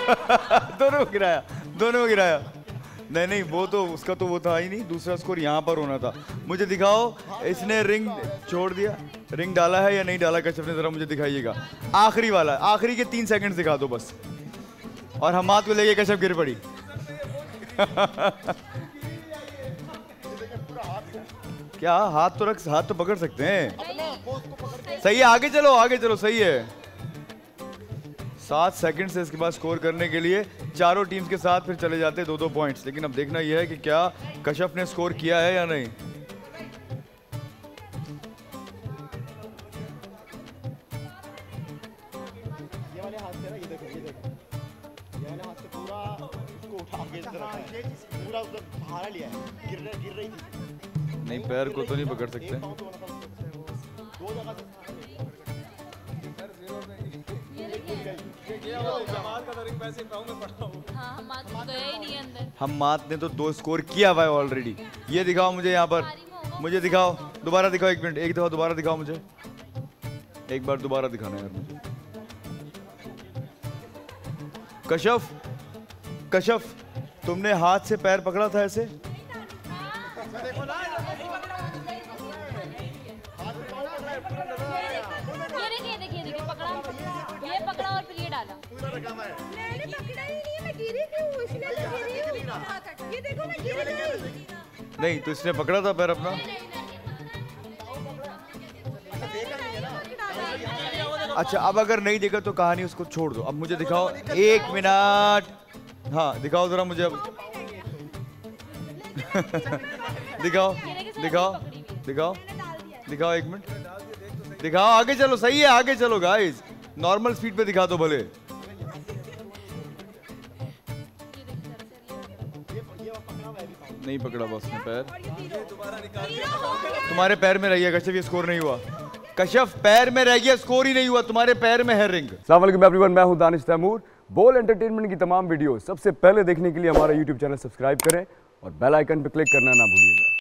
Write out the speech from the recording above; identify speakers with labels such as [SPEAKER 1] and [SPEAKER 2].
[SPEAKER 1] दोनों को गिराया। नहीं नहीं, वो तो उसका तो वो था ही नहीं, दूसरा स्कोर यहाँ पर होना था। मुझे दिखाओ, इसने रिंग छोड़ दिया, रिंग डाला है या नहीं डाला कश्यप ने, जरा मुझे दिखाइएगा। आखिरी वाला, आखिरी के 3 सेकंड दिखा दो बस। और हम हाथ को लेके कश्यप गिर पड़ी। क्या हाथ तो रख, हाथ तो पकड़ सकते हैं। सही है, आगे चलो आगे चलो, सही है। 7 सेकंड से इसके बाद स्कोर करने के लिए चारों टीम्स के साथ फिर चले जाते 2-2 पॉइंट्स। लेकिन अब देखना यह है कि क्या कश्यप ने स्कोर किया है या नहीं।
[SPEAKER 2] ये वाले हाथ से ना, ये देखो, ये देखो, ये वाले हाथ से पूरा उसको उठा के इधर रखा है, पूरा उधर सहारा लिया है, गिर रही थी।
[SPEAKER 1] नहीं, पैर को तो नहीं पकड़ सकते।
[SPEAKER 2] दो जगह से
[SPEAKER 1] हम्माद ने तो 2 स्कोर किया हुआ है ऑलरेडी। ये दिखाओ मुझे यहाँ पर, मुझे दिखाओ, दोबारा दिखाओ, 1 मिनट, एक दफा दोबारा दिखाओ मुझे, एक बार दोबारा दिखाना यार मुझे। कश्यप, तुमने हाथ से पैर पकड़ा था ऐसे?
[SPEAKER 3] देखिए पकड़ा, ये पकड़ा और फिर ये डाला। मैंने पकड़ा ही नहीं, मैं गिरी क्यों? इसलिए मैं गिरी हूं। ये देखो मैं गिर गई।
[SPEAKER 1] नहीं तो इसने पकड़ा था पैर अपना। अच्छा, अब अगर नहीं देखा तो कहानी उसको छोड़ दो। अब मुझे दिखाओ, 1 मिनट। हाँ दिखाओ जरा मुझे अब। दिखाओ दिखाओ दिखाओ दिखाओ, 1 मिनट दिखाओ, आगे चलो, सही है, आगे चलो गाइस, नॉर्मल स्पीड पे दिखा दो भले। नहीं पकड़ा बॉस ने पैर, तुम्हारे पैर में रह गया कश्यप, ये स्कोर नहीं हुआ। कश्यप पैर में रह गया, स्कोर ही नहीं हुआ, तुम्हारे पैर में है रिंग।
[SPEAKER 4] अस्सलाम वालेकुम एवरीवन, मैं हूं दानिश तैमूर। बोल एंटरटेनमेंट की तमाम वीडियो सबसे पहले देखने के लिए हमारा यूट्यूब चैनल सब्सक्राइब करें और बेल आइकन पर क्लिक करना ना भूलिएगा।